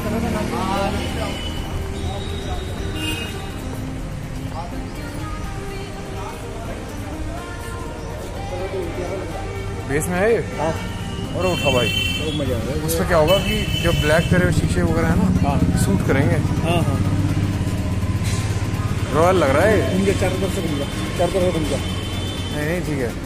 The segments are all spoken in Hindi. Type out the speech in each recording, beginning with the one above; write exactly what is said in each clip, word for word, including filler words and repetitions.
बेस में है ये। हाँ और उठा भाई तो मजा आ रहा है। उसमें क्या होगा कि जो ब्लैक तेरे शीशे वगैरह है ना, हाँ सूट करेंगे। हाँ हाँ रॉयल लग रहा है। घूम चार तरफ से घूम जा, चार तरफ से घूम जा। नहीं नहीं ठीक है।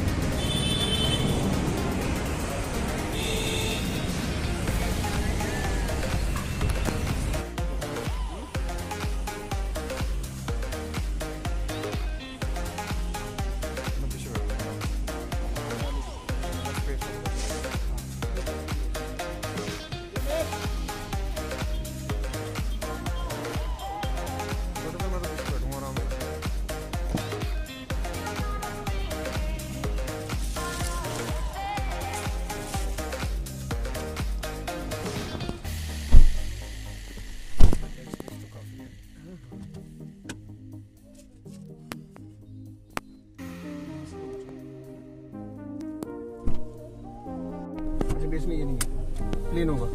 बेस में ये नहीं है, प्लेन होगा।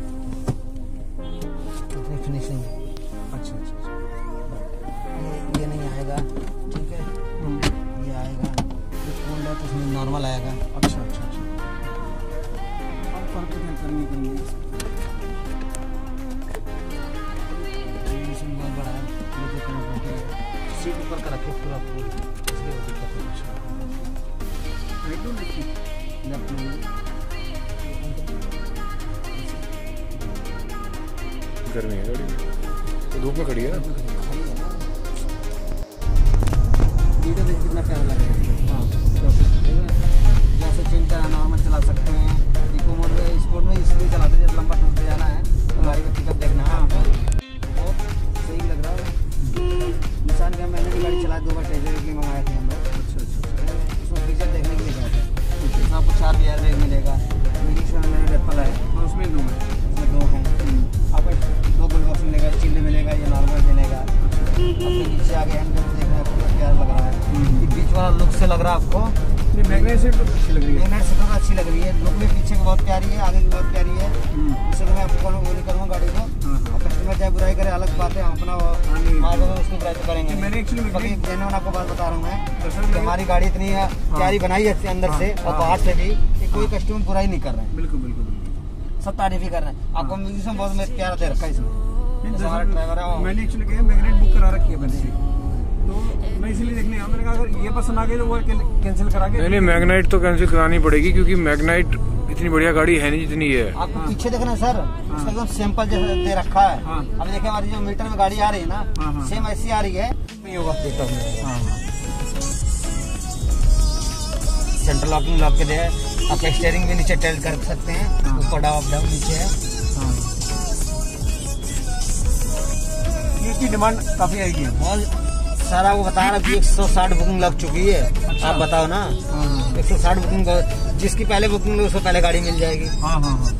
फिनिशिंग अच्छा अच्छा ये, ये नहीं आएगा, ठीक है। ये आएगा, ये कोल्ड है तो उसमें नॉर्मल आएगा। अच्छा अच्छा अच्छा अब फर्क तो करनी करेंगे। फिनिशिंग बहुत बड़ा है, सीट ऊपर का रखे पूरा फुल, इसलिए वो दिक्कत है। राइट लो लेफ्ट में गर्मी है गाड़ी में, तो धूप में खड़ी है ना। वीडियो देख कितना प्यारा लग रहा है। हाँ जैसे चेंज करा नॉर्मल चला सकते हैं। इको मोड में स्पोर्ट में इसलिए चलाते हैं जब लंबा टूर पे जाना है तो गाड़ी का पिकअप देखना है आपको। बहुत सही लग रहा है। निशान का मैंने भी गाड़ी चला दो बार टेस्ट के लिए मंगाए थे हम लोग। अच्छा अच्छा उसमें फीचर देखने के लिए गए थे। उसमें आपको चार गियर ब्रेक मिलेगा, मिनी में रेपल है, हाँ उसमें दो है, उसमें दो हैं। आपको दो गोल बॉक्स मिलेगा, चिल्ड मिलेगा, ये नॉर्मल मिलेगा। अपने नीचे आगे हैंड ब्रेक देखने में पूरा प्यार लग रहा है। ये बीच वाला लुक से लग रहा है आपको। ये मैग्नेट सीट तो अच्छी लग रही है। मैग्नेट सीट तो अच्छी लग रही है, लुक भी पीछे की बहुत प्यारी है, आगे की बहुत प्यारी है। इससे तो मैं आपको वो नहीं करूँगा गाड़ी को। और कस्टमर चाहे बुराई करे अलग बात है, हम अपना मार्ग में उसकी बुराई तो करेंगे। मैंने एक्चुअली बाकी जेन्युइन आपको बात बता रहा हूँ मैं, हमारी गाड़ी इतनी प्यारी बनाई है अंदर से और बाहर से भी, कोई कस्टमर बुराई नहीं कर रहे हैं। बिल्कुल बिल्कुल सब तारीफ ही कर रहे हैं। आपको म्यूजिक में बहुत प्यारा दे रखा है इसमें। मैंने एक्चुअली क्या मैग्नेट बुक करा रखी है पहले से, तो मैं इसीलिए देखने आया। मैंने कहा अगर ये पसंद आ गई तो वो कैंसिल करा के। नहीं नहीं मैग्नाइट तो कैंसिल करानी पड़ेगी, क्योंकि मैग्नाइट इतनी बढ़िया गाड़ी है नहीं जितनी है। आपको पीछे देखना सर, इसका एकदम सिंपल जैसे दे रखा है। अब देखिए हमारी जो मीटर में गाड़ी आ रही है ना, सेम ऐसी आ रही है। नहीं होगा सेंट्रल लॉकिंग लॉक के दे। आप स्टीयरिंग भी नीचे टिल्ट कर सकते हैं, ऊपर डाउन डाउन नीचे है। इसकी डिमांड काफी आएगी। बहुत सारा वो बता रहा है कि एक सौ साठ बुकिंग लग चुकी है। अच्छा। आप बताओ ना, एक सौ साठ बुकिंग, जिसकी पहले बुकिंग है उसको पहले गाड़ी मिल जाएगी। हाँ हाँ हाँ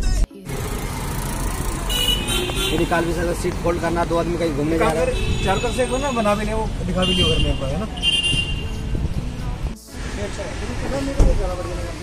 ये निकाल भी सकते, सीट फोल्ड करना, दो आदमी कहीं घूमने जा रहे हैं। चार तरफ से ना बना भी नहीं, वो दिखा भी नहीं घर में है ना। अच्छा